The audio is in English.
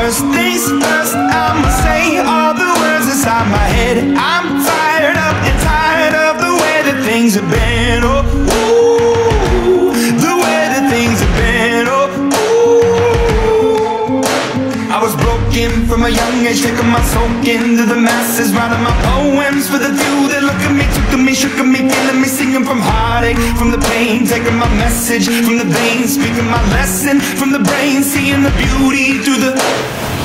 First things first, I'ma say all the words inside my head. I'm fired up and tired of the way that things have been. Oh, ooh, the way that things have been. Oh, ooh. I was broken from a young age, taking my soak into the masses, writing my poems for the few that look at me, took to me, shook at me, feeling me, singing from heartache, from the pain, taking my message from the veins, speaking my lesson from the brain, seeing the beauty through the